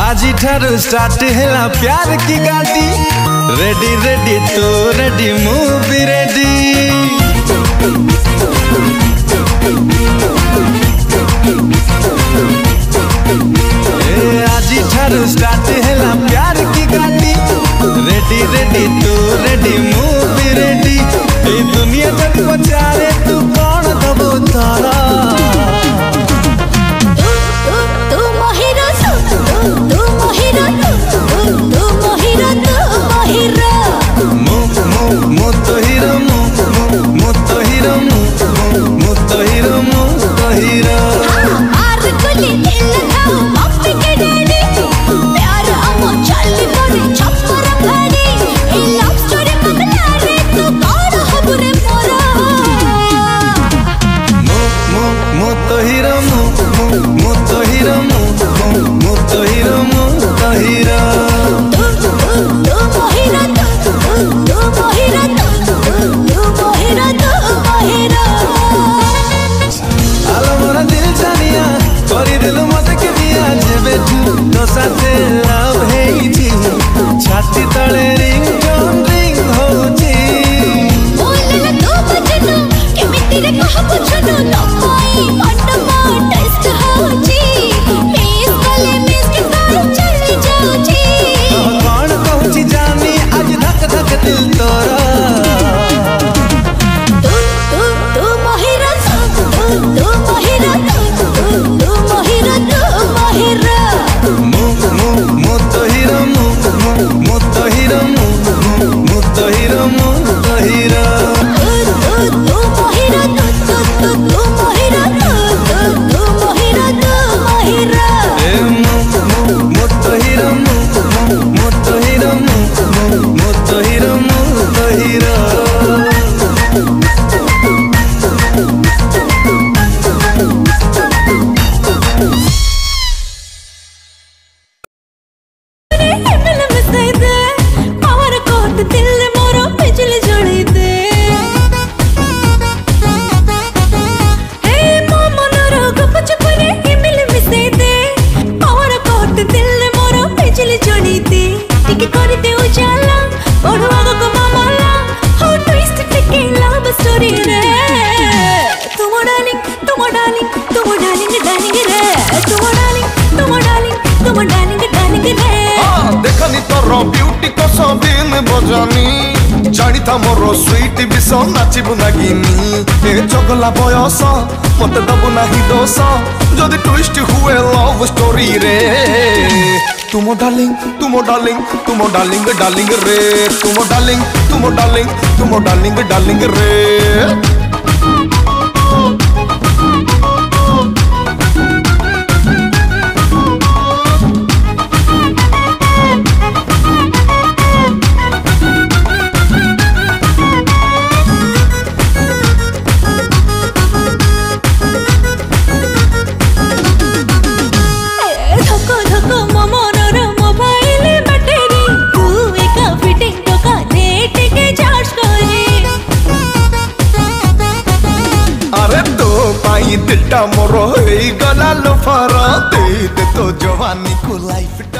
आज ठारू स्टार्ट हैला प्यार की गाड़ी रेडी रेडी तो रेडी मूवी रेडी आज ठारू स्टार्ट हैला प्यार की गाड़ी रेडी रेडी तो रेडी मूवी रेडी ए दुनिया जब पचारे तू कौन दबो तारा छाती तले रिंग रिंग होची बोलना तो बजनो केमिति रे कह बुझनो नपाई मटमा टेस्ट होची मिस कले मिस के साथ चली जाऊची कौन कहूची जानी आज धक धक दिल तोरा तू महिरा तू महिरा तू महिरा ब्यूटी को दिन बजानी जानी था मोरो स्वीट बिस नाचबू नागिनी ए चगला बयस मत दबू नहीं दोष जदि ट्विस्ट हुए लव स्टोरी रे तुम डार्लिंग तुम डार्लिंग तुम डार्लिंग डार्लिंग रे तुम डार्लिंग तुम डार्लिंग तुम डार्लिंग डार्लिंग रे दिलटा मोरो गला लो फरा दे तो जवानी को लाइफ